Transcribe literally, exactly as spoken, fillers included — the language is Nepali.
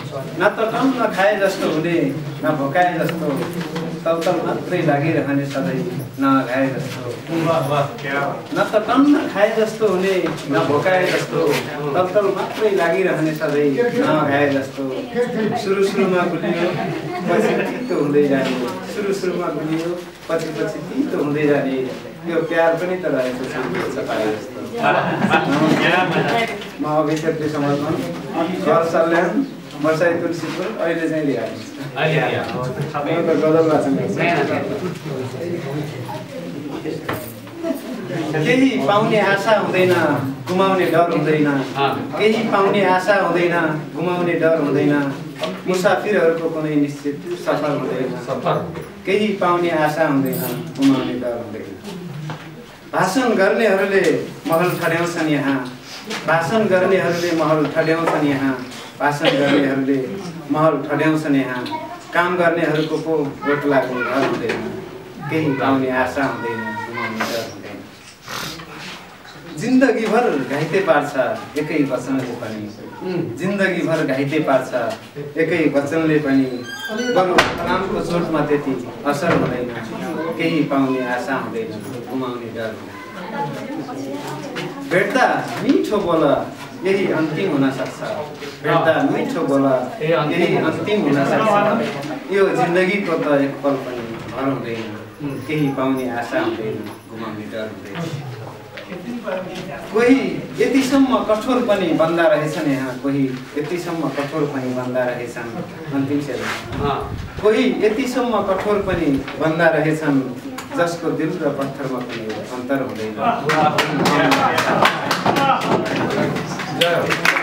न त टन्न खाए जस्तो हुने न भोकाए जस्तो तलतल मात्रै लागिरहने सधैँ नघाए जस्तो न त टन्न खाए जस्तो हुने न भोकाए जस्तो तलतल मात्रै लागिरहने सधैँ नघाए जस्तो सुरु सुरुमा गुलियो पछि तितो हुँदै जाने सुरु सुरुमा गुलियो पछि पछि तितो हुँदै जाने यो प्यार पनि त रहेको छ पाए जस्तो म अभिषेक समर्पण घर सल्यान मर्साई तुलसीपुर अहिले चाहिँ लिहाल्छु केही पाउने आशा हुँदैन गुमाउने डर हुँदैन केही पाउने आशा हुँदैन गुमाउने डर हुँदैन मुसाफिरहरूको कुनै निश्चित सफर हुँदैन केही पाउने आशा हुँदैन गुमाउने डर हुँदैन भाषण गर्नेहरूले महल ठड्याउँछन् यहाँ भाषण गर्नेहरूले महल ठड्याउँछन् यहाँ भाषण गर्नेहरूले महल ठड्याउँछन् यहाँ काम गर्नेहरूको पो भोट लाग्ने घर हुँदैन केही पाउने आशा हुँदैन गुमाउने डर हुँदैन जिन्दगीभर घाइते पार्छ एकै वचनले पनि जिन्दगीभर घाइते पार्छ एकै वचनले पनि बरु कामको चोटमा त्यति असर हुँदैन केही पाउने आशा हुँदैन गुमाउने डर हुँदैन भेट्दा मिठो बोल यही अन्तिम हुन सक्छ भेट्दा मिठो बोल यही अन्तिम हुन सक्छ यो जिन्दगीको त एक पल पनि भर हुँदैन केही पाउने आशा हुँदैन गुमाउने डर हुँदैन कोही यतिसम्म कठोर पनि बन्दा रहेछन् यहाँ कोही यतिसम्म कठोर पनि बन्दा रहेछन् अन्तिम सेवा कोही यतिसम्म कठोर पनि बन्दा रहेछन् जसको दिल र पत्थरमा पनि अन्तर हुँदैन